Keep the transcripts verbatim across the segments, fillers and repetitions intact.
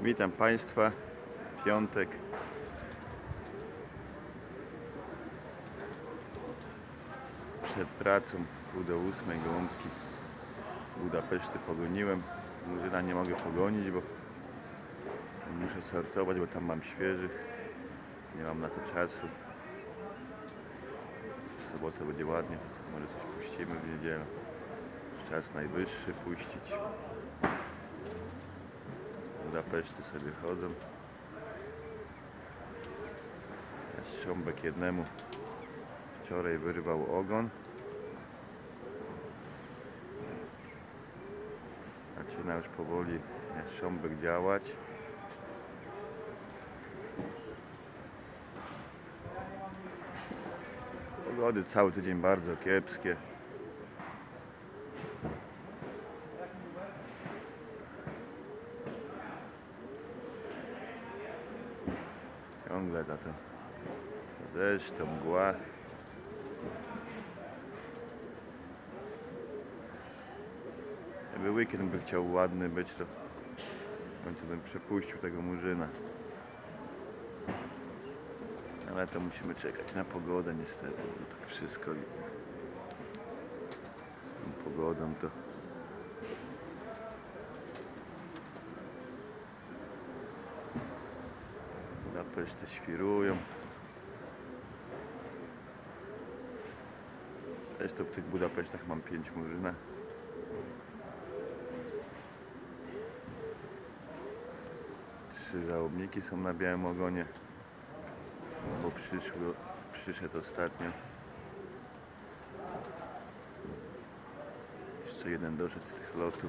Witam Państwa, piątek. Przed pracą pół do ósmej gołąbki Budapeszty pogoniłem. Murzyna nie mogę pogonić, bo muszę sortować, bo tam mam świeżych. Nie mam na to czasu. W sobotę będzie ładnie, to może coś puścimy w niedzielę. Czas najwyższy puścić. Budapeszty sobie chodzą. Jastrząbek jednemu wczoraj wyrwał ogon. Zaczyna już powoli jastrząbek działać. Pogody cały tydzień bardzo kiepskie. Ciągle ta to, to deszcz, to mgła. Jakby weekend by chciał ładny być, to w końcu bym przepuścił tego murzyna. Ale to musimy czekać na pogodę niestety, bo tak wszystko z tą pogodą to Budapeszty świrują. Też to w tych Budapesztach mam pięć murzyna. Trzy żałobniki są na białym ogonie, bo przyszły, przyszedł ostatnio. Jeszcze jeden doszedł z tych lotów.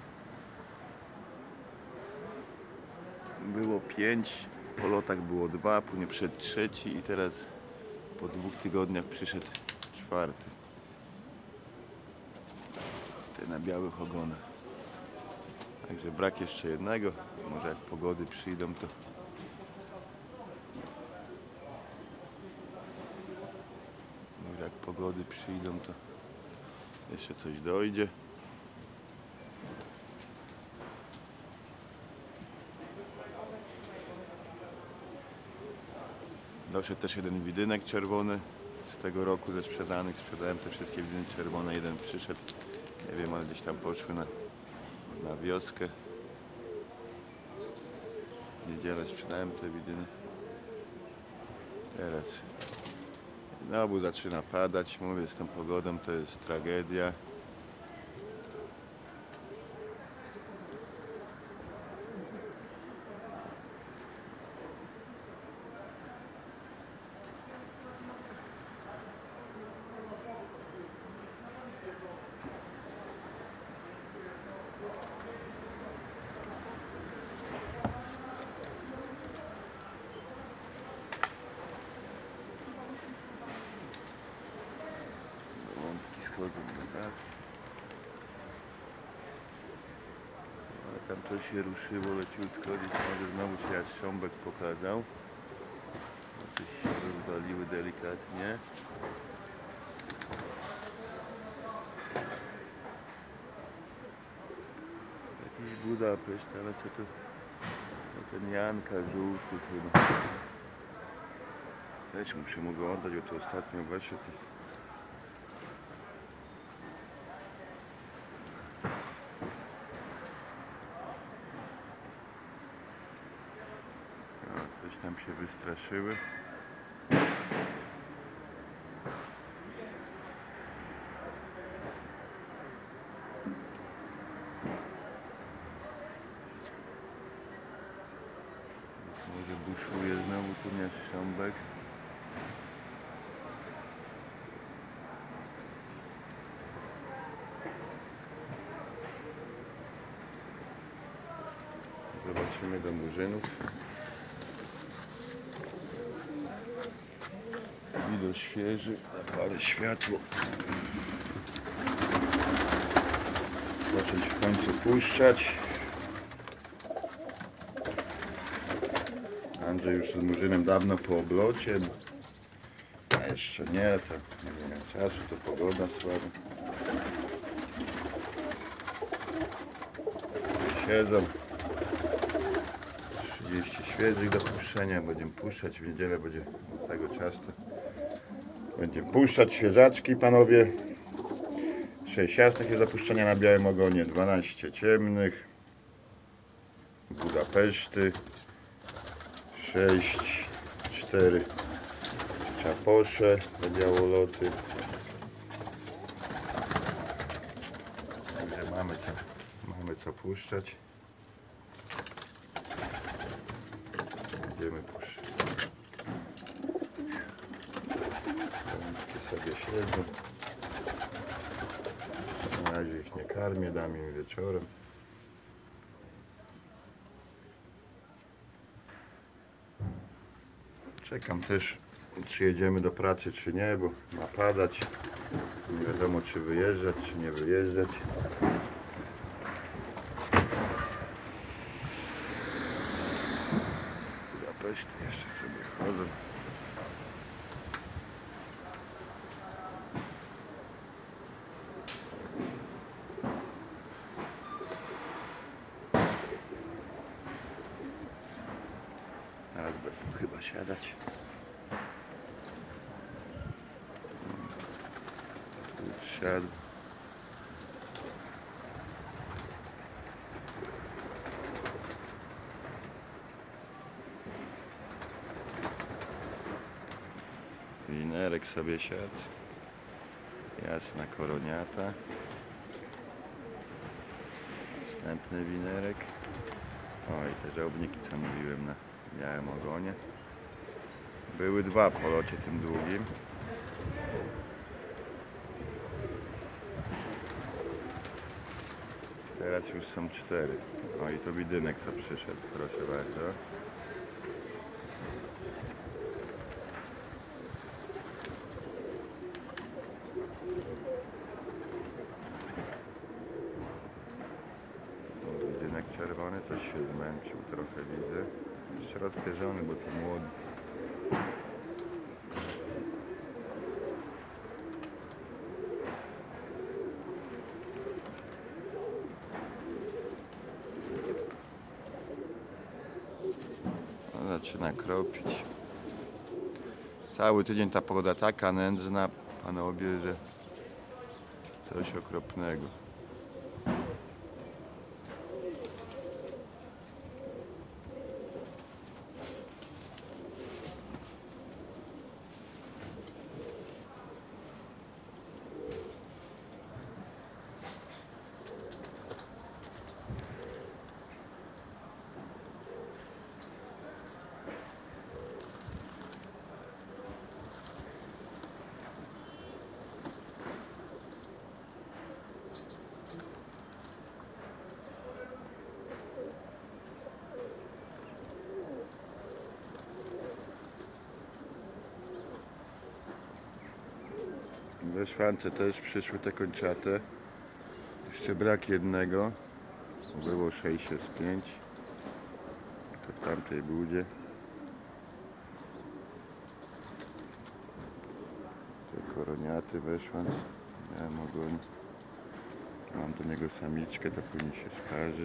Było pięć, po lotach było dwa, później przyszedł trzeci i teraz po dwóch tygodniach przyszedł czwarty. Te na białych ogonach. Także brak jeszcze jednego. Może jak pogody przyjdą, to może jak pogody przyjdą, to jeszcze coś dojdzie. Doszedł też jeden widynek czerwony z tego roku ze sprzedanych. Sprzedałem te wszystkie widyny czerwone. Jeden przyszedł, nie wiem, ale gdzieś tam poszły na, na wioskę. W niedzielę sprzedałem te widyny. Teraz znowu zaczyna padać. Mówię, z tą pogodą to jest tragedia. Ale tam to się ruszyło leciutko, gdzieś może znowu się jastrząbek pokazał. Coś się rozwaliły delikatnie. Jakiś Budapeszt, ale co to? No ten Janka żółty chyba. Też muszę mu go oddać, bo to ostatnio weszedł. Coś tam się wystraszyły. Może buszuje znowu tu jastrząbek. Zobaczymy do murzynów. Widok świeży, ale światło. Zacząć w końcu puszczać. Andrzej już z murzynem dawno po oblocie. A jeszcze nie, to nie wiem, czasu, to pogoda słaba. Siedzą. świeżych do puszczenia. Będziemy puszczać w niedzielę, będzie tego czasu. Będziemy puszczać świeżaczki, panowie. sześć jasnych jest do puszczenia na białym ogonie, dwanaście ciemnych. Budapeszty. sześć, cztery czaposze do białoloty. Także mamy co, mamy co puszczać. Będziemy puszczać. Pączki sobie siedzą. Na razie ich nie karmię, dam im wieczorem. Czekam też, czy jedziemy do pracy, czy nie, bo ma padać. Nie wiadomo, czy wyjeżdżać, czy nie wyjeżdżać. Budapeszty jeszcze sobie chodzą. Teraz będą chyba siadać. Siadł. Winerek sobie siadł. Jasna koroniata. Następny winerek. O, i te żołbniki, co mówiłem na białym ogonie. Były dwa po locie tym długim. Teraz już są cztery. O, i to widynek co przyszedł, proszę bardzo. O, widynek czerwony, coś się zmęczył trochę, widzę. Jeszcze rozpierzony, bo to młody. Zaczyna kropić. Cały tydzień ta pogoda taka nędzna, panowie, że coś okropnego. We szwance też przyszły te kończate. Jeszcze brak jednego. Było sześć, jest pięć. To w tamtej budzie. Te koroniaty we szwans. Ja mogłem. Mam do niego samiczkę, to później się sparzy.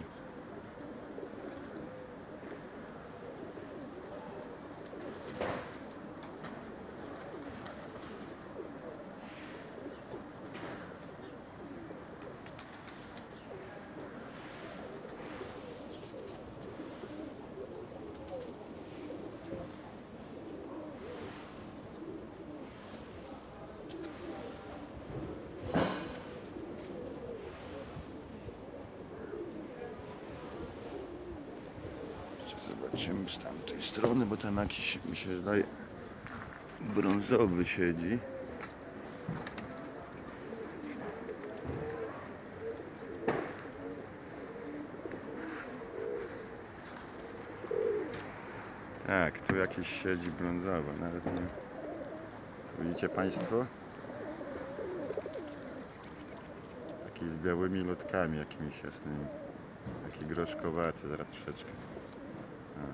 Zobaczymy z tamtej strony, bo tam jakiś, mi się zdaje, brązowy siedzi. Tak, tu jakiś siedzi brązowy, nawet nie. Tu widzicie państwo? Taki z białymi lotkami jakimiś jasnymi. Taki groszkowaty, zaraz troszeczkę. A.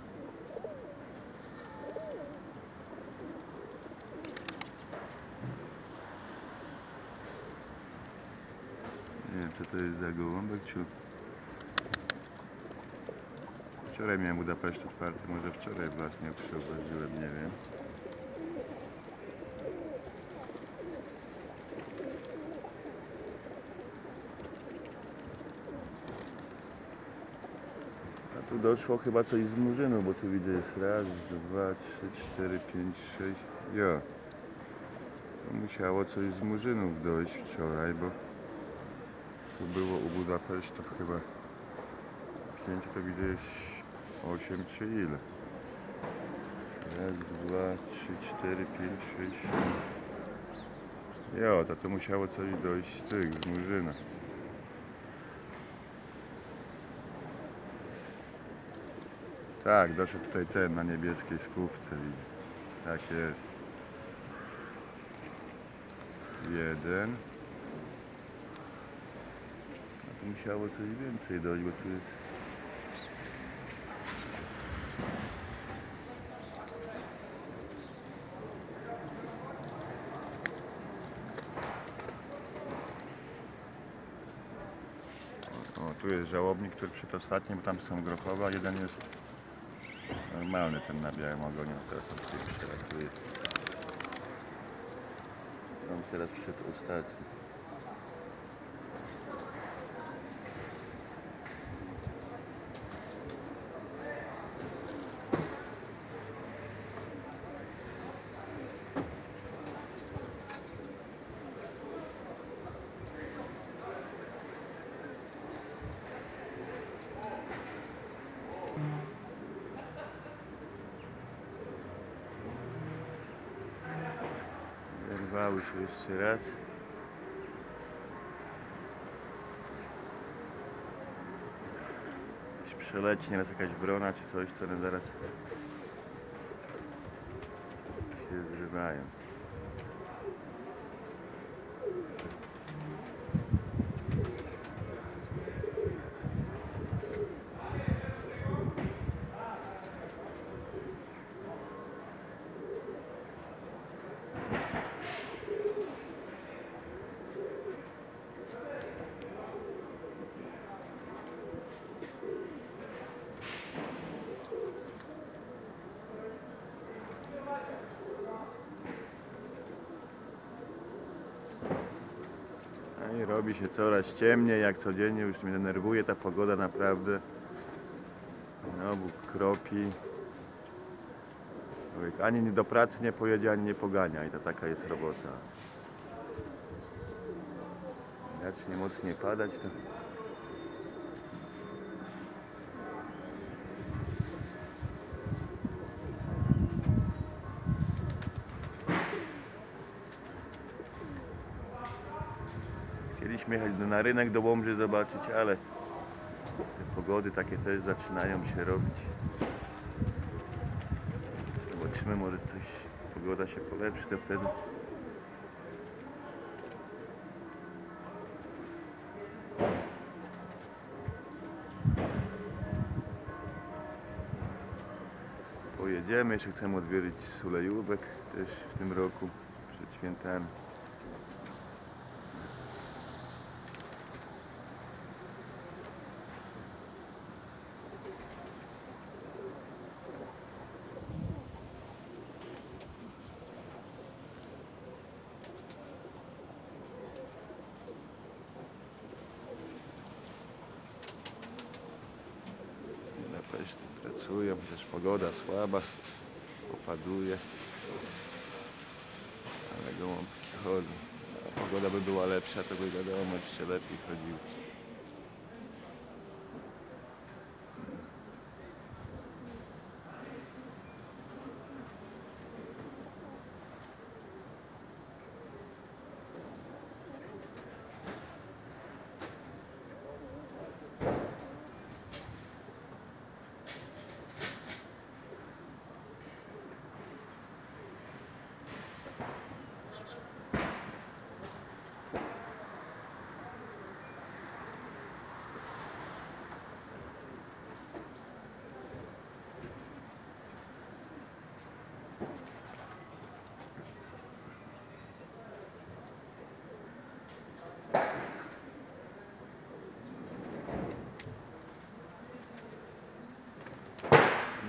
Nie wiem, co to jest za gołąbek, czy, Wczoraj miałem Budapeszt otwarty, może wczoraj właśnie przeobraziłem, nie wiem. A tu doszło chyba coś z Murzynu, bo tu widzę jest raz, dwa, trzy, cztery, pięć, sześć. Ja. To musiało coś z Murzynów dojść wczoraj, bo tu było u Budapesztu chyba pięć, to widzę jest osiem czy ile. Raz, dwa, trzy, cztery, pięć, sześć. Jo, to to musiało coś dojść z tych, z Murzyna. Tak, doszedł tutaj ten na niebieskiej skówce, widzę. Tak jest. Jeden. A tu musiało coś więcej dojść, bo tu jest... O, tu jest żałobnik, który przedostatni, bo tam są grochowe, a jeden jest normalny, ten na białym ogonie. Teraz on tutaj przelatuje. On teraz przedostatni. Wyrwały się jeszcze raz. Jeśli przeleci nieraz jakaś brona czy coś, to one zaraz się zrywają. I robi się coraz ciemniej, jak codziennie, już mnie denerwuje ta pogoda naprawdę. Znowu kropi. Człowiek ani do pracy nie pojedzie, ani nie pogania i to taka jest robota. Zacznie mocniej padać, to... Chcieliśmy jechać na rynek do Łomży zobaczyć, ale te pogody takie też zaczynają się robić. Zobaczymy, może coś, pogoda się polepszy, to wtedy pojedziemy. Jeszcze chcemy odwiedzić Sulejówek też w tym roku, przed świętami. Budapeszty pracują, chociaż pogoda słaba, opaduje, ale gołąbki chodzą. A pogoda by była lepsza, to by wiadomo, jeszcze lepiej chodziło.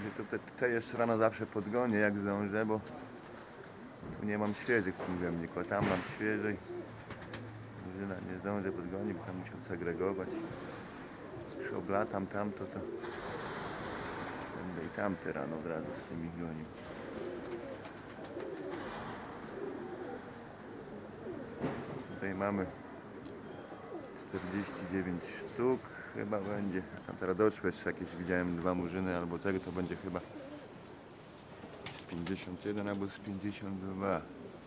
To te, te jeszcze rano zawsze podgonię jak zdążę, bo tu nie mam świeżych w tym gębniku, a tam mam świeżej. Murzyna nie zdążę podgonić, bo tam musiał segregować. Już oblatam tamto, to będę i tamte rano od razu z tymi gonił. Tutaj mamy czterdzieści dziewięć sztuk chyba będzie, a tam teraz doszły jeszcze jakieś, widziałem dwa murzyny albo tego, to będzie chyba z pięćdziesiąt jeden albo z pięćdziesiąt dwa.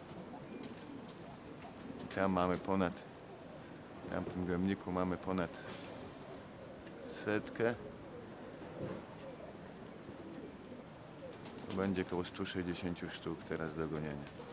I tam mamy ponad, w tamtym gębniku mamy ponad setkę. To będzie około sto sześćdziesiąt sztuk teraz do gonienia.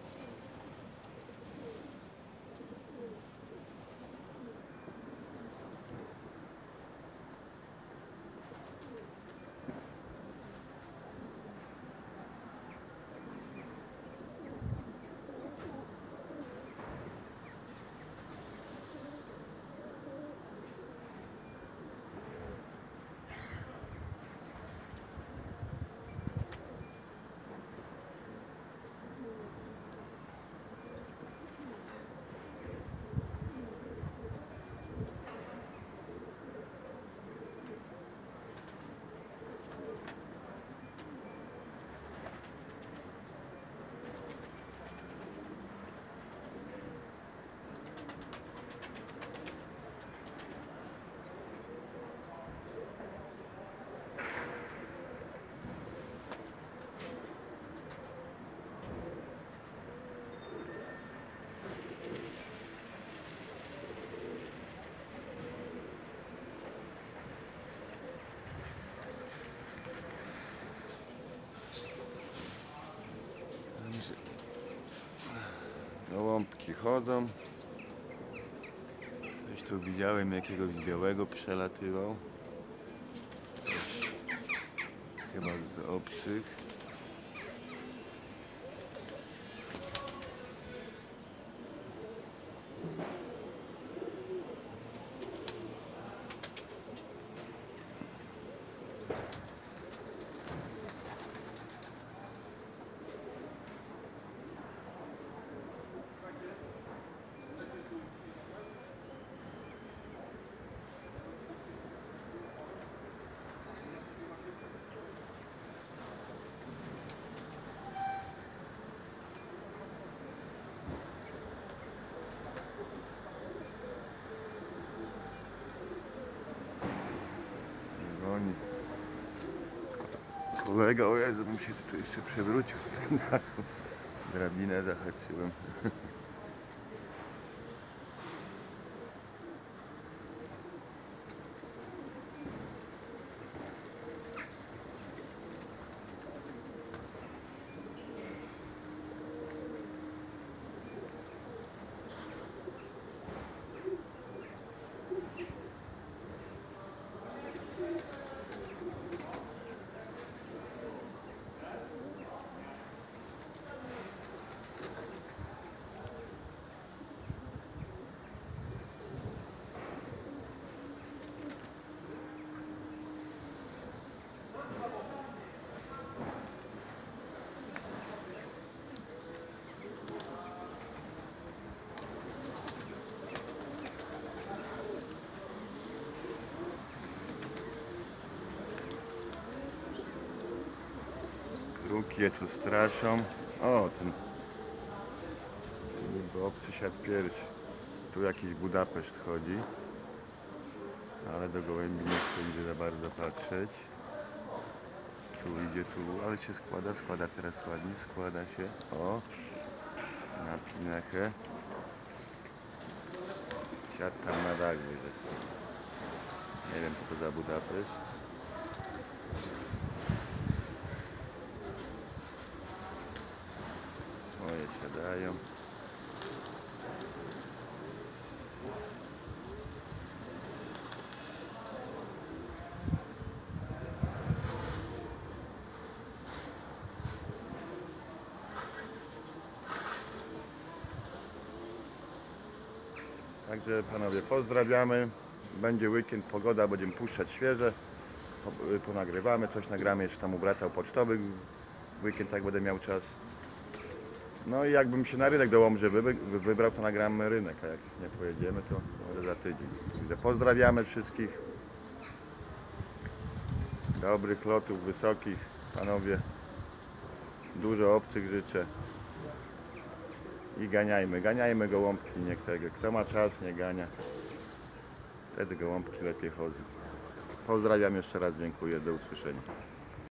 Gołąbki chodzą. Coś tu widziałem, jakiegoś białego przelatywał. Chyba z obcych. Kolega, o Jezu, bym się tu jeszcze przewrócił w tym dachu. Drabinę zahaczyłem. Krukie tu straszą. O, ten niby obcy siat pierś. Tu jakiś Budapeszt chodzi. Ale do gołębi nie chcę idzie za bardzo patrzeć. Tu idzie, tu, ale się składa, składa teraz ładnie, składa się. O, na pinechę. Siat tam na dach wyszedł. Nie wiem, co to za Budapeszt. Moje siadają. Także panowie, pozdrawiamy. Będzie weekend, pogoda, będziemy puszczać świeże. po- ponagrywamy, coś nagramy jeszcze tam u brata pocztowych w weekend, jak będę miał czas. No i jakbym się na rynek do Łomży wy, wy, wybrał, to nagramy rynek, a jak nie pojedziemy, to może za tydzień. Także pozdrawiamy wszystkich. Dobrych lotów, wysokich, panowie. Dużo obcych życzę. I ganiajmy, ganiajmy gołąbki, niech tego. Kto ma czas, nie gania. Wtedy gołąbki lepiej chodzą. Pozdrawiam jeszcze raz, dziękuję, do usłyszenia.